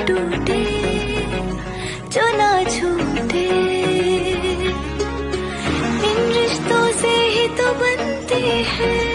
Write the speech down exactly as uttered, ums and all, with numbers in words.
टूटे जो ना छूटे, इन रिश्तों से ही तो बनती है